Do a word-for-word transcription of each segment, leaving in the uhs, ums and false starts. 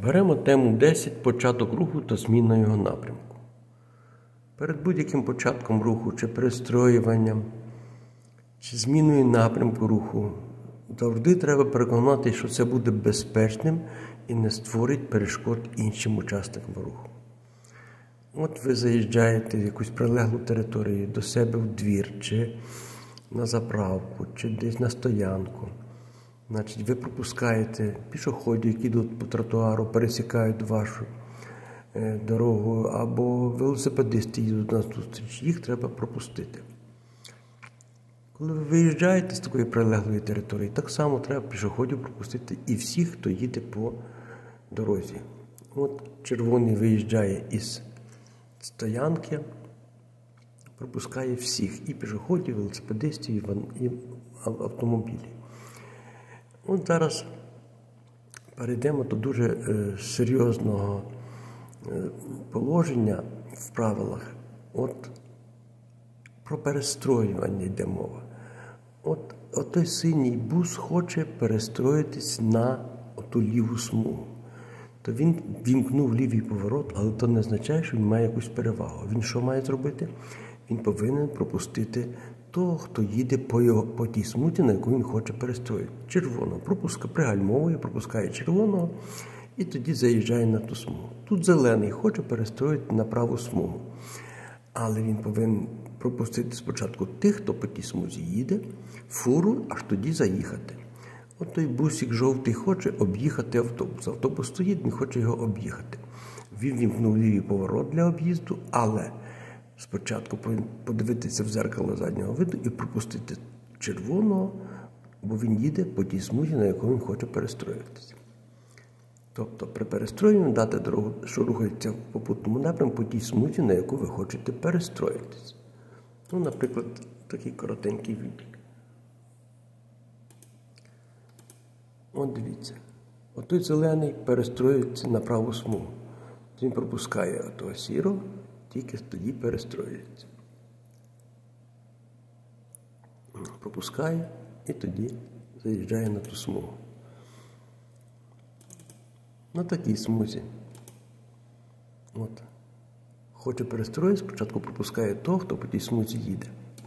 Беремо тему десять «Початок руху та зміна його напрямку». Перед будь-яким початком руху, чи перестроюванням, чи зміною напрямку руху, завжди треба переконати, що це буде безпечним і не створить перешкод іншим учасникам руху. От ви заїжджаєте в якусь прилеглу територію, до себе в двір, чи на заправку, чи десь на стоянку. Значить, ви пропускаєте пішоходів, які йдуть по тротуару, пересікають вашу е, дорогу, або велосипедисти їдуть на зустріч. Їх треба пропустити. Коли ви виїжджаєте з такої прилеглої території, так само треба пішоходів пропустити і всіх, хто їде по дорозі. От червоний виїжджає із стоянки, пропускає всіх, і пішоходів, і велосипедистів, і автомобілів. От зараз перейдемо до дуже е, серйозного е, положення в правилах. От про перестроювання йде мова. От, от той синій бус хоче перестроїтись на оту ліву смугу. То він вімкнув лівий поворот, але то не означає, що він має якусь перевагу. Він що має зробити? Він повинен пропустити того, хто їде по, його, по тій смузі, на яку він хоче перестроїти. Червоного. Пропуска, пригальмовує, пропускає червоного і тоді заїжджає на ту смугу. Тут зелений хоче перестроїти на праву смугу. Але він повинен пропустити спочатку тих, хто по тій смузі їде, фуру, аж тоді заїхати. От той бусик жовтий хоче об'їхати автобус. Автобус стоїть, він хоче його об'їхати. Він вімкнув лівий поворот для об'їзду, але спочатку повинен подивитися в дзеркало заднього виду і пропустити червоного, бо він їде по тій смузі, на яку він хоче перестроїтися. Тобто при перестроєнні дати дорогу, що рухається в попутному напрямку по тій смузі, на яку ви хочете перестроїтися. Ну, наприклад, такий коротенький відео. От дивіться. От той зелений перестроюється на праву смугу. Він пропускає того сірого, тільки тоді перестроюється. Пропускає і тоді заїжджає на ту смугу. На такій смузі. От. Хоче перестроїтися, спочатку пропускає того, хто по тій смузі їде.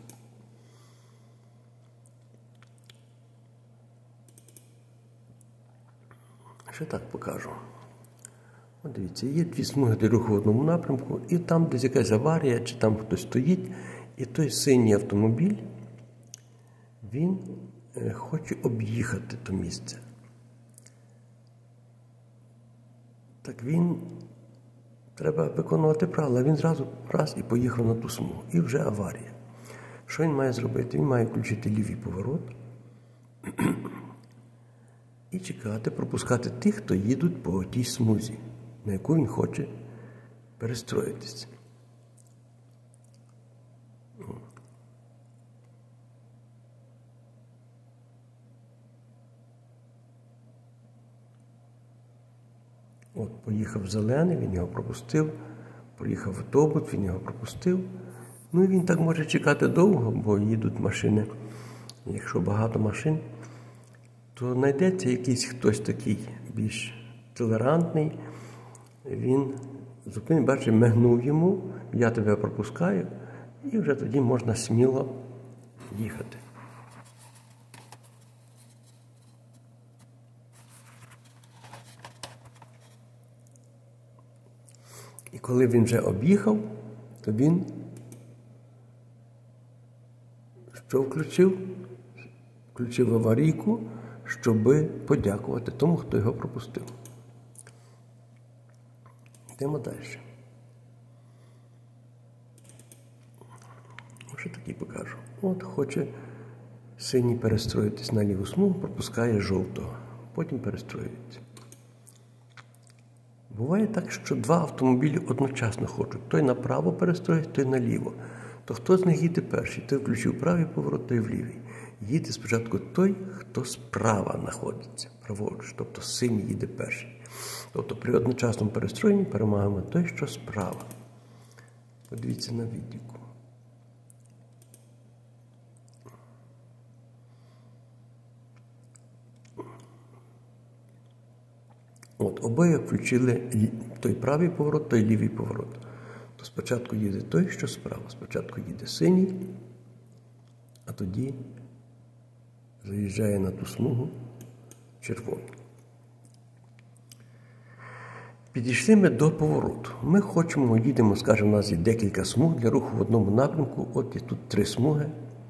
Ще так покажу. От дивіться, є дві смуги для руху в одному напрямку, і там десь якась аварія, чи там хтось стоїть, і той синій автомобіль, він е, хоче об'їхати то місце. Так він, треба виконувати правила, він зразу раз і поїхав на ту смугу, і вже аварія. Що він має зробити? Він має включити лівий поворот і чекати, пропускати тих, хто їдуть по тій смузі, на яку він хоче перестроїтися. От, поїхав зелений, він його пропустив, поїхав автобус, він його пропустив. Ну і він так може чекати довго, бо їдуть машини. Якщо багато машин, то знайдеться якийсь хтось такий більш толерантний. Він зупинив, бачить, мигнув йому, я тебе пропускаю, і вже тоді можна сміло їхати. І коли він вже об'їхав, то він що включив? Включив аварійку, щоб подякувати тому, хто його пропустив. Йдемо далі. Що таки покажу. От хоче синій перестроїтись на ліву смугу, пропускає жовтого. Потім перестроюється. Буває так, що два автомобілі одночасно хочуть. Той направо перестроїть, той наліво. То хто з них їде перший? Той включив правий поворот, той в лівий. Їде спочатку той, хто справа знаходиться, праворуч, тобто синій їде перший. Тобто при одночасному перестроєнні перемагаємо той, що справа. Подивіться на відео. От, обоє включили той правий поворот, той лівий поворот. То спочатку їде той, що справа. Спочатку їде синій, а тоді заїжджає на ту смугу червоний. Підійшли ми до повороту. Ми хочемо, їдемо, скажімо, у нас є декілька смуг для руху в одному напрямку. От є тут три смуги.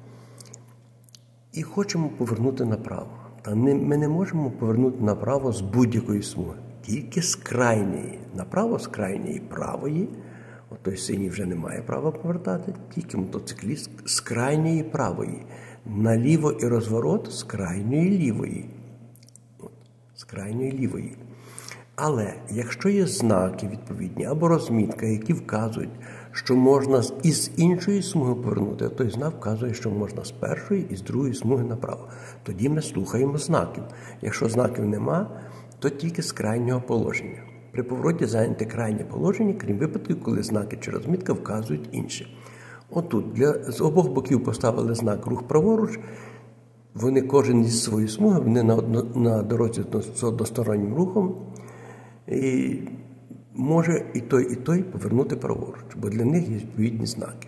І хочемо повернути направо. Та не, ми не можемо повернути направо з будь-якої смуги. Тільки з крайньої. Направо з крайньої правої. От той синій вже не має права повертати. Тільки мотоцикліст з крайньої правої. Наліво і розворот з крайньої лівої. От, з крайньої лівої. Але якщо є знаки відповідні або розмітка, які вказують, що можна із іншої смуги повернути, а той знак вказує, що можна з першої і з другої смуги направо. Тоді ми слухаємо знаків. Якщо знаків нема, то тільки з крайнього положення. При повороті зайняте крайнє положення, крім випадків, коли знаки чи розмітка вказують інше. Отут для, з обох боків поставили знак «Рух праворуч». Вони кожен зі своєї смуги, вони на, на дорозі з одностороннім рухом. І може і той, і той повернути праворуч, бо для них є відповідні знаки.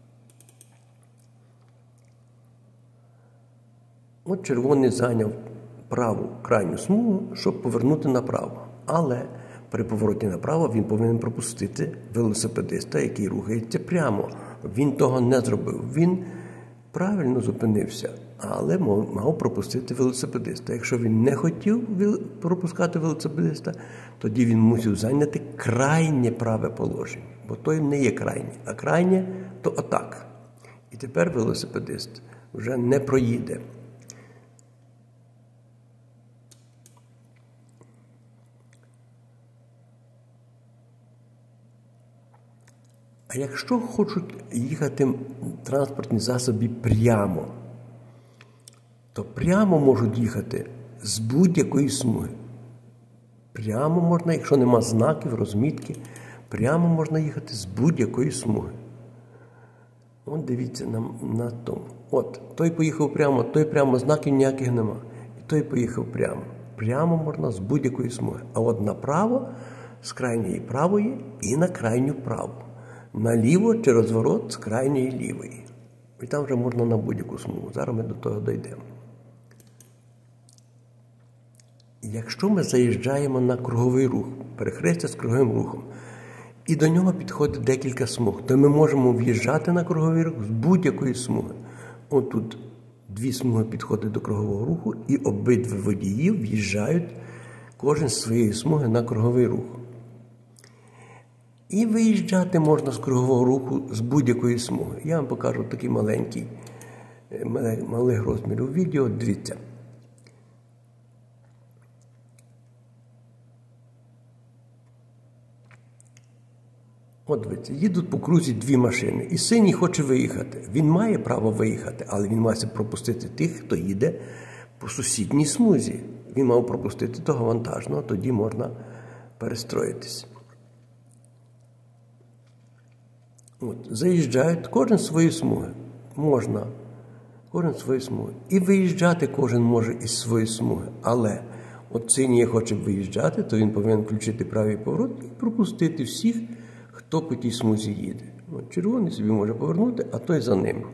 От червоний зайняв праву крайню смугу, щоб повернути направо. Але при повороті направо він повинен пропустити велосипедиста, який рухається прямо. Він того не зробив. Він правильно зупинився, але мав пропустити велосипедиста. Якщо він не хотів пропускати велосипедиста, тоді він мусив зайняти крайнє праве положення. Бо той не є крайнє, а крайнє – то отак. І тепер велосипедист вже не проїде. А якщо хочуть їхати транспортні засоби прямо, то прямо можуть їхати з будь-якої смуги. Прямо можна, якщо нема знаків, розмітки, прямо можна їхати з будь-якої смуги. От дивіться на, на тому. От, той поїхав прямо, той прямо, знаків ніяких нема. І той поїхав прямо. Прямо можна з будь-якої смуги. А от направо, з крайньої правої і на крайню праву. Наліво чи розворот з крайньої лівої. І там вже можна на будь-яку смугу. Зараз ми до того дійдемо. Якщо ми заїжджаємо на круговий рух, перехрестя з круговим рухом, і до нього підходить декілька смуг, то ми можемо в'їжджати на круговий рух з будь-якої смуги. От тут дві смуги підходять до кругового руху, і обидві водії в'їжджають кожен з своєї смуги на круговий рух. І виїжджати можна з кругового руху з будь-якої смуги. Я вам покажу такий маленький, малих розмірів відео. Дивіться. От дивіться, їдуть по крузі дві машини, і синій хоче виїхати. Він має право виїхати, але він має пропустити тих, хто їде по сусідній смузі. Він мав пропустити того вантажного, тоді можна перестроїтися. От, заїжджають, кожен свої смуги. Можна, кожен свої смуги. І виїжджати кожен може із своєї смуги. Але от синій хоче виїжджати, то він повинен включити правий поворот і пропустити всіх, хто по тій смузі їде. От, червоний собі може повернути, а той за ним.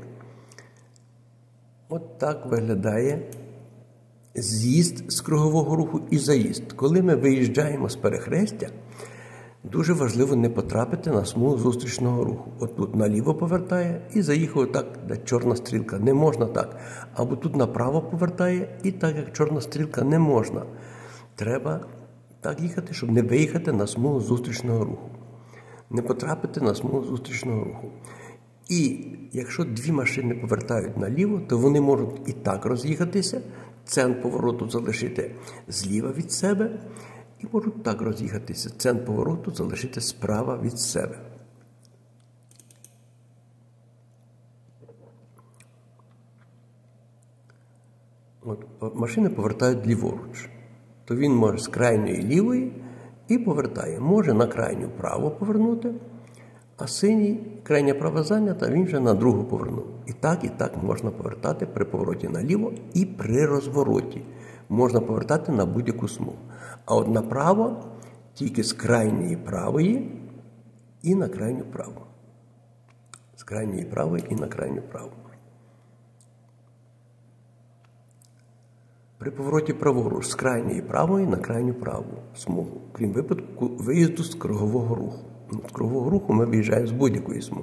От так виглядає з'їзд з кругового руху і заїзд. Коли ми виїжджаємо з перехрестя, дуже важливо не потрапити на смугу зустрічного руху. От тут наліво повертає і заїхав так, де чорна стрілка. Не можна так. Або тут направо повертає і так, як чорна стрілка, не можна. Треба так їхати, щоб не виїхати на смугу зустрічного руху. Не потрапити на смугу зустрічного руху. І якщо дві машини повертають наліво, то вони можуть і так роз'їхатися, центр повороту залишити зліва від себе, і можуть так роз'їхатися, центр повороту залишити справа від себе. От, машини повертають ліворуч. То він може з крайньої лівої і повертає. Може на крайню право повернути, а синій, крайня права зайнята, він вже на другу повернув. І так, і так можна повертати при повороті наліво і при розвороті. можна повертати на будь-яку смугу. А от направо тільки з крайньої правої і на крайню праву. З крайньої правої і на крайню праву. При повороті праворуч з крайньої правої на крайню праву смугу, крім випадку виїзду з кругового руху. З кругового руху ми виїжджаємо з будь-якої смуги.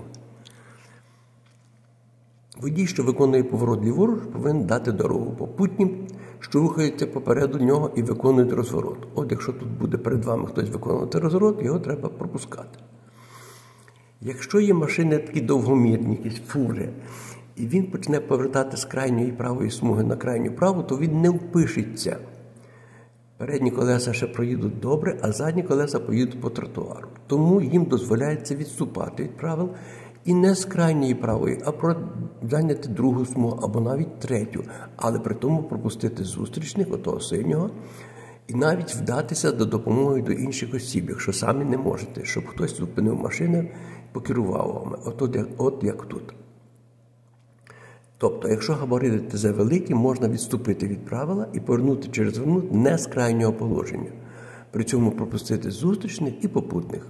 Водій, що виконує поворот ліворуч, повинен дати дорогу попутнім, що рухаються попереду нього і виконують розворот. От якщо тут буде перед вами хтось виконувати розворот, його треба пропускати. Якщо є машини такі довгомірні, якісь фури, і він почне повертати з крайньої правої смуги на крайню праву, то він не впишеться. Передні колеса ще проїдуть добре, а задні колеса поїдуть по тротуару. Тому їм дозволяється відступати від правил і не з крайньої правої, а зайняти другу смугу або навіть третю, але при тому пропустити зустрічних, отого синього, і навіть вдатися до допомоги до інших осіб, якщо самі не можете, щоб хтось зупинив машину, покерував вами. От, от, як, от як тут. Тобто, якщо габарити завеликі, можна відступити від правила і повернути чи розвернути не з крайнього положення. При цьому пропустити зустрічних і попутних.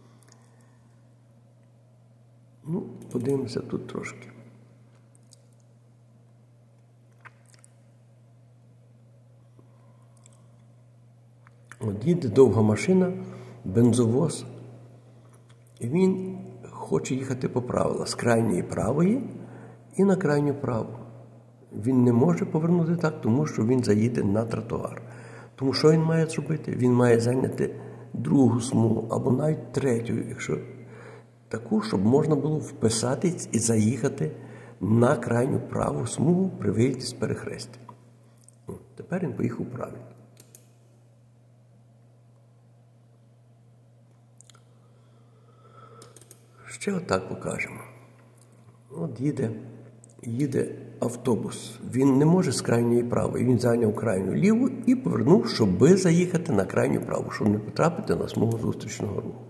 Ну, подивимося тут трошки. От їде довга машина, бензовоз, і він хоче їхати по правилам з крайньої правої і на крайню праву. Він не може повернути так, тому що він заїде на тротуар. Тому що він має зробити? Він має зайняти другу смугу або навіть третю, якщо таку, щоб можна було вписатись і заїхати на крайню праву смугу при виїзді з перехрестя. Тепер він поїхав правильно. Ще отак покажемо. От їде, їде автобус. Він не може з крайньої правої. Він зайняв крайню ліву і повернув, щоби заїхати на крайню праву, щоб не потрапити на смугу зустрічного руху.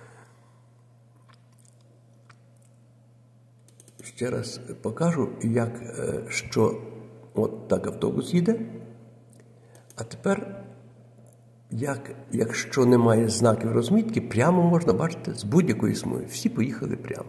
Ще раз покажу, як, що от так автобус їде. А тепер, як, якщо немає знаків розмітки, прямо можна бачити з будь-якої смуги. Всі поїхали прямо.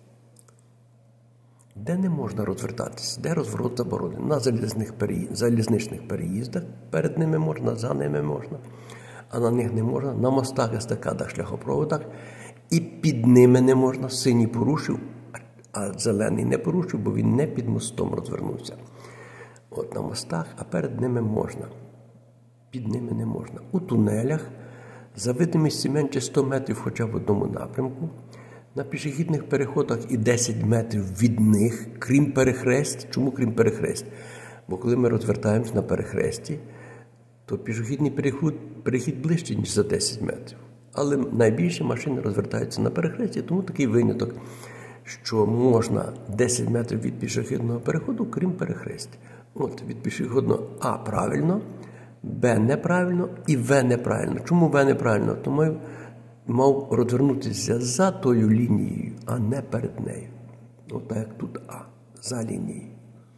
Де не можна розвертатися, де розворот заборонений. На залізних переїзд, залізничних переїздах перед ними можна, за ними можна, а на них не можна. На мостах, естакадах, шляхопроводах і під ними не можна. Синій порушив, а зелений не порушив, бо він не під мостом розвернувся. От на мостах, а перед ними можна. Під ними не можна. У тунелях за видимістю менше сто метрів хоча б в одному напрямку. На пішохідних переходах і десять метрів від них, крім перехресть. Чому крім перехресть? Бо коли ми розвертаємось на перехресті, то пішохідний перехід, перехід ближче, ніж за десять метрів. Але найбільше машини розвертаються на перехресті, тому такий виняток, що можна десять метрів від пішохідного переходу, крім перехрестя. От, від пішохідного А правильно, Б неправильно і В неправильно. Чому В неправильно? Тому мав розвернутися за тою лінією, а не перед нею. От так, як тут А, за лінією.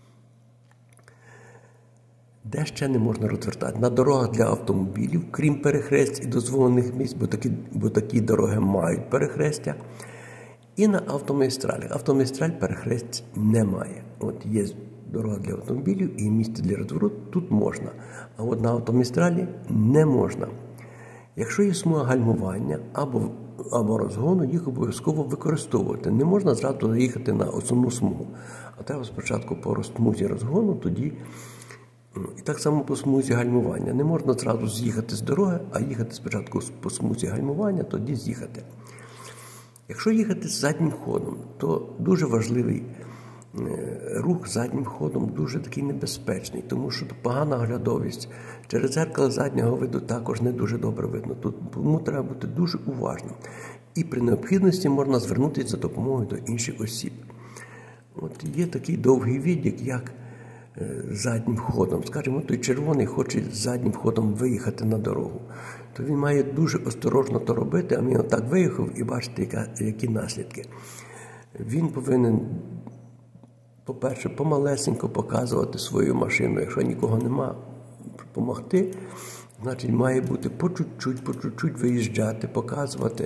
Де ще не можна розвертати? На дорогах для автомобілів, крім перехресть і дозволених місць, бо такі, бо такі дороги мають перехрестя. І на автомагістралях. Автомагістраль перехресть немає. От є дорога для автомобілів і місце для розвороту, тут можна. А от на автомагістралі не можна. Якщо є смуга гальмування або, або розгону, їх обов'язково використовувати. Не можна зразу заїхати на основну смугу. А треба спочатку по смузі розгону, тоді і так само по смузі гальмування. Не можна зразу з'їхати з дороги, а їхати спочатку по смузі гальмування, тоді з'їхати. Якщо їхати з заднім ходом, то дуже важливий рух заднім ходом, дуже такий небезпечний, тому що погана оглядовість. Через дзеркало заднього виду також не дуже добре видно. Тому треба бути дуже уважним. І при необхідності можна звернутися за допомогою до інших осіб. От є такий довгий відік, як заднім ходом. Скажімо, той червоний хоче заднім ходом виїхати на дорогу. То він має дуже осторожно то робити, а він отак виїхав і бачите, які наслідки. Він повинен, по-перше, помалесенько показувати свою машину. Якщо нікого нема, допомогти, значить, має бути по чуть-чуть, по чуть-чуть виїжджати, показувати,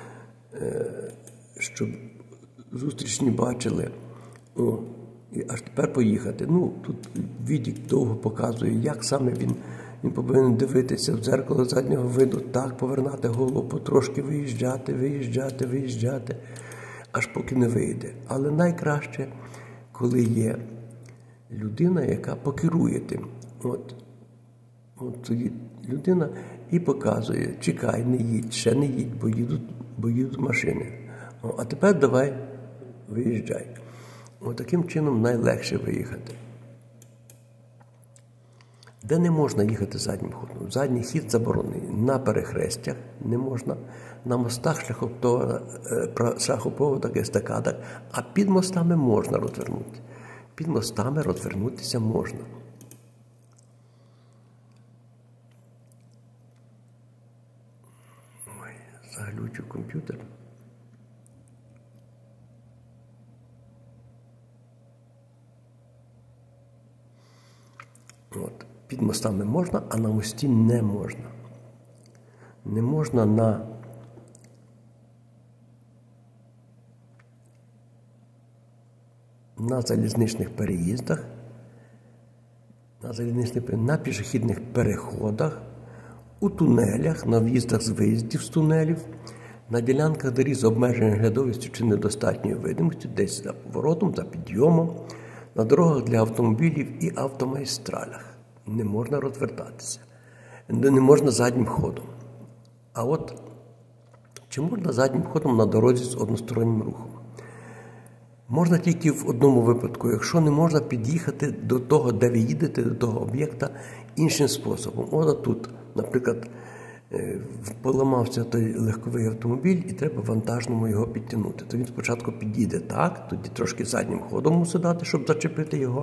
щоб зустрічні бачили. О, і аж тепер поїхати. Ну, тут відік довго показує, як саме він, він повинен дивитися в дзеркало заднього виду, так, повернати голову, потрошки виїжджати, виїжджати, виїжджати, аж поки не вийде. Але найкраще, коли є людина, яка покерує тим. От, от тоді людина і показує, чекай, не їдь, ще не їдь, бо їдуть, бо їдуть машини. О, а тепер давай, виїжджай. От таким чином найлегше виїхати. Де не можна їхати заднім ходом? Задній хід заборонений. На перехрестях не можна, на мостах, шляхопроводах, естакадах, а під мостами можна розвернути. Під мостами розвернутися можна. Ой, заглючу комп'ютер. От. Під мостами можна, а на мості не можна. Не можна на на залізничних переїздах, на залізничних, на пішохідних переходах, у тунелях, на в'їздах з виїздів з тунелів, на ділянках доріг з обмеженою глядовістю чи недостатньою видимістю, десь за поворотом, за підйомом, на дорогах для автомобілів і автомагістралях. Не можна розвертатися. Не можна заднім ходом. А от чи можна заднім ходом на дорозі з одностороннім рухом? Можна тільки в одному випадку, якщо не можна під'їхати до того, де ви їдете, до того об'єкта іншим способом. От тут, наприклад, поламався той легковий автомобіль і треба вантажному його підтягнути. То він спочатку під'їде так, тоді трошки заднім ходом мусить дати, щоб зачепити його.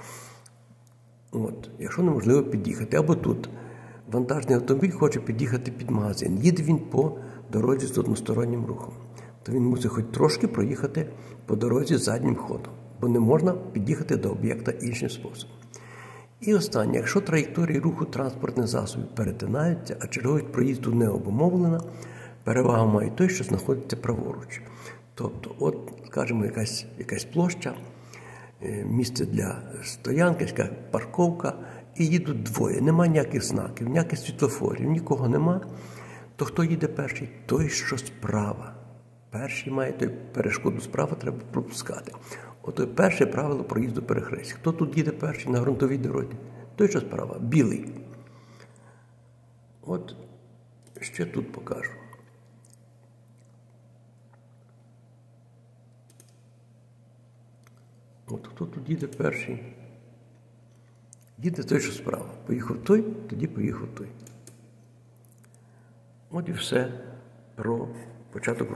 От, якщо неможливо під'їхати. Або тут вантажний автомобіль хоче під'їхати під магазин. Їде він по дорозі з одностороннім рухом. То він мусить хоч трошки проїхати по дорозі заднім ходом, бо не можна під'їхати до об'єкта іншим способом. І останнє, якщо траєкторії руху транспортних засобів перетинаються, а черговість проїзду не обумовлена, перевагу має той, що знаходиться праворуч. Тобто, от, скажімо, якась, якась площа, місце для стоянки, якась парковка, і їдуть двоє. Нема ніяких знаків, ніяких світлофорів, нікого нема. То хто їде перший? Той, що справа. Перший має той перешкоду справа, треба пропускати. Ото перше правило проїзду перехрестя. Хто тут їде перший на ґрунтовій дорозі? Той, що справа. Білий. От ще тут покажу. От хто тут їде перший? Їде той, що справа. Поїхав той, тоді поїхав той. От і все про початок.